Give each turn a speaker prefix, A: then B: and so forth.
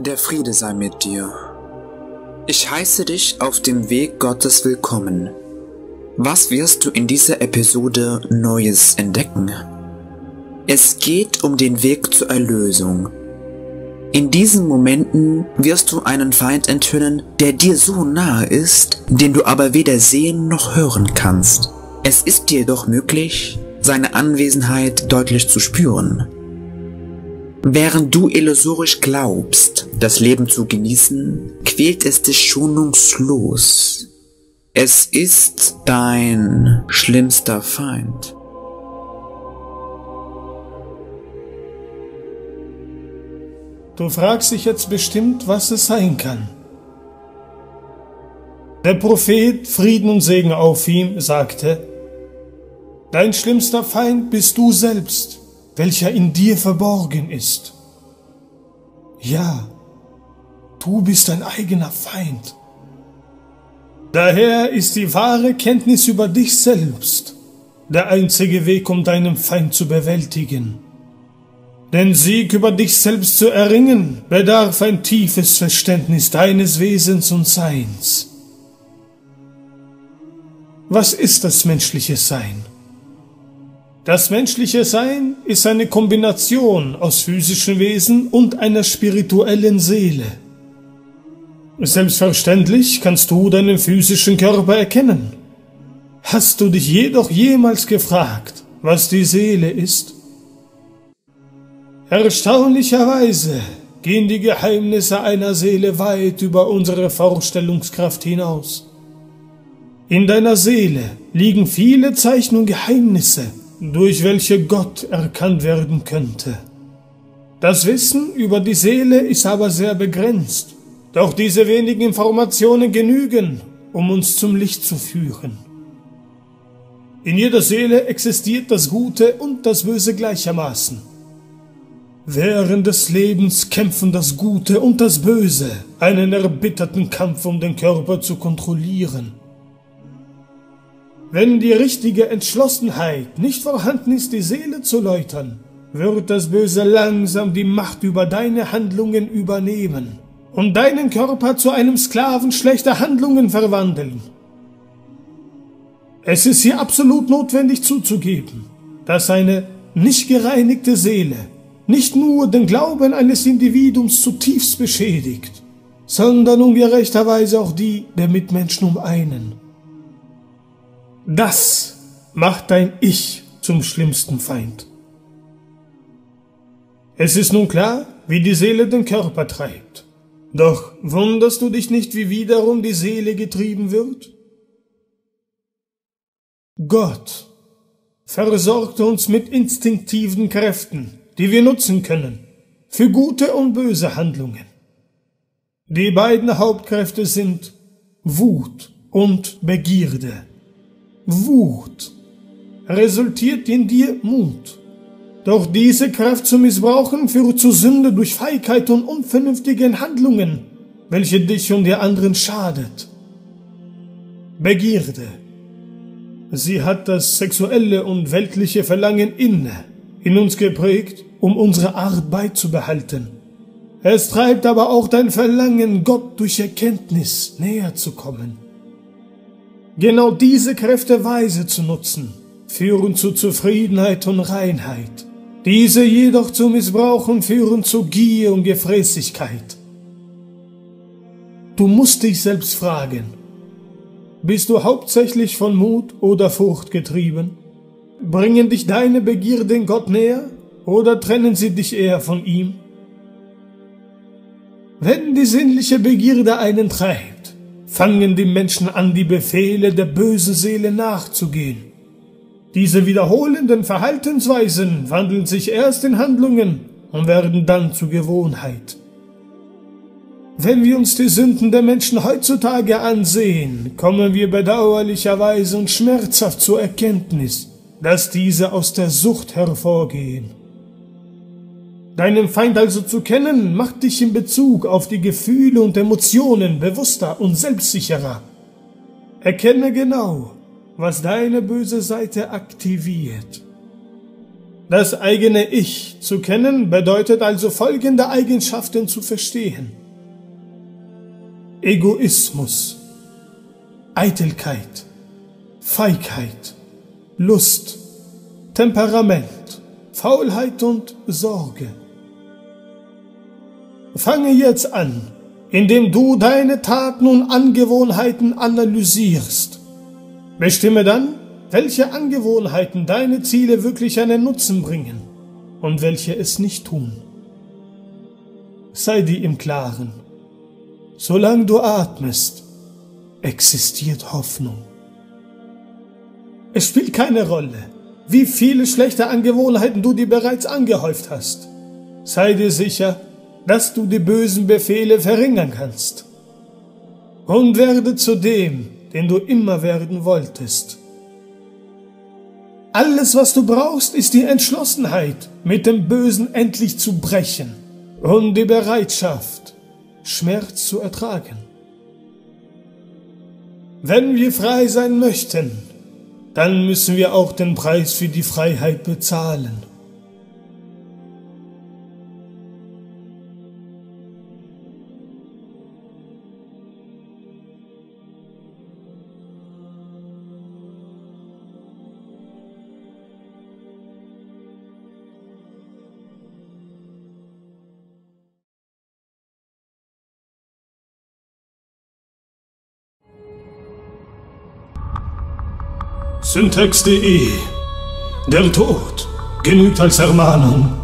A: Der Friede sei mit dir. Ich heiße dich auf dem Weg Gottes willkommen. Was wirst du in dieser Episode Neues entdecken? Es geht um den Weg zur Erlösung. In diesen Momenten wirst du einen Feind enthüllen, der dir so nahe ist, den du aber weder sehen noch hören kannst. Es ist dir jedoch möglich, seine Anwesenheit deutlich zu spüren. Während du illusorisch glaubst, das Leben zu genießen, quält es dich schonungslos. Es ist dein schlimmster Feind.
B: Du fragst dich jetzt bestimmt, was es sein kann. Der Prophet, Frieden und Segen auf ihm, sagte: Dein schlimmster Feind bist du selbst, welcher in dir verborgen ist. Ja, du bist dein eigener Feind. Daher ist die wahre Kenntnis über dich selbst der einzige Weg, um deinen Feind zu bewältigen. Den Sieg über dich selbst zu erringen, bedarf ein tiefes Verständnis deines Wesens und Seins. Was ist das menschliche Sein? Das menschliche Sein ist eine Kombination aus physischen Wesen und einer spirituellen Seele. Selbstverständlich kannst du deinen physischen Körper erkennen. Hast du dich jedoch jemals gefragt, was die Seele ist? Erstaunlicherweise gehen die Geheimnisse einer Seele weit über unsere Vorstellungskraft hinaus. In deiner Seele liegen viele Zeichen und Geheimnisse, durch welche Gott erkannt werden könnte. Das Wissen über die Seele ist aber sehr begrenzt, doch diese wenigen Informationen genügen, um uns zum Licht zu führen. In jeder Seele existiert das Gute und das Böse gleichermaßen. Während des Lebens kämpfen das Gute und das Böse einen erbitterten Kampf, um den Körper zu kontrollieren. Wenn die richtige Entschlossenheit nicht vorhanden ist, die Seele zu läutern, wird das Böse langsam die Macht über deine Handlungen übernehmen und deinen Körper zu einem Sklaven schlechter Handlungen verwandeln. Es ist hier absolut notwendig zuzugeben, dass eine nicht gereinigte Seele nicht nur den Glauben eines Individuums zutiefst beschädigt, sondern ungerechterweise auch die der Mitmenschen um einen. Das macht dein Ich zum schlimmsten Feind. Es ist nun klar, wie die Seele den Körper treibt. Doch wunderst du dich nicht, wie wiederum die Seele getrieben wird? Gott versorgte uns mit instinktiven Kräften, die wir nutzen können, für gute und böse Handlungen. Die beiden Hauptkräfte sind Wut und Begierde. Wut resultiert in dir Mut. Doch diese Kraft zu missbrauchen führt zu Sünde durch Feigheit und unvernünftigen Handlungen, welche dich und der anderen schadet. Begierde. Sie hat das sexuelle und weltliche Verlangen in uns geprägt, um unsere Art beizubehalten. Es treibt aber auch dein Verlangen, Gott durch Erkenntnis näher zu kommen. Genau diese Kräfte weise zu nutzen, führen zu Zufriedenheit und Reinheit. Diese jedoch zu missbrauchen, führen zu Gier und Gefräßigkeit. Du musst dich selbst fragen: Bist du hauptsächlich von Mut oder Furcht getrieben? Bringen dich deine Begierden Gott näher oder trennen sie dich eher von ihm? Wenn die sinnliche Begierde einen treibt, fangen die Menschen an, die Befehle der bösen Seele nachzugehen. Diese wiederholenden Verhaltensweisen wandeln sich erst in Handlungen und werden dann zur Gewohnheit. Wenn wir uns die Sünden der Menschen heutzutage ansehen, kommen wir bedauerlicherweise und schmerzhaft zur Erkenntnis, dass diese aus der Sucht hervorgehen. Deinen Feind also zu kennen, macht dich in Bezug auf die Gefühle und Emotionen bewusster und selbstsicherer. Erkenne genau, was deine böse Seite aktiviert. Das eigene Ich zu kennen bedeutet also folgende Eigenschaften zu verstehen: Egoismus, Eitelkeit, Feigheit, Lust, Temperament, Faulheit und Sorge. Fange jetzt an, indem du deine Taten und Angewohnheiten analysierst. Bestimme dann, welche Angewohnheiten deine Ziele wirklich einen Nutzen bringen und welche es nicht tun. Sei dir im Klaren: Solange du atmest, existiert Hoffnung. Es spielt keine Rolle, wie viele schlechte Angewohnheiten du dir bereits angehäuft hast. Sei dir sicher, dass du die bösen Befehle verringern kannst. Und werde zu dem, den du immer werden wolltest. Alles, was du brauchst, ist die Entschlossenheit, mit dem Bösen endlich zu brechen und die Bereitschaft, Schmerz zu ertragen. Wenn wir frei sein möchten, dann müssen wir auch den Preis für die Freiheit bezahlen. Syntax.de. Der Tod genügt als Ermahnung.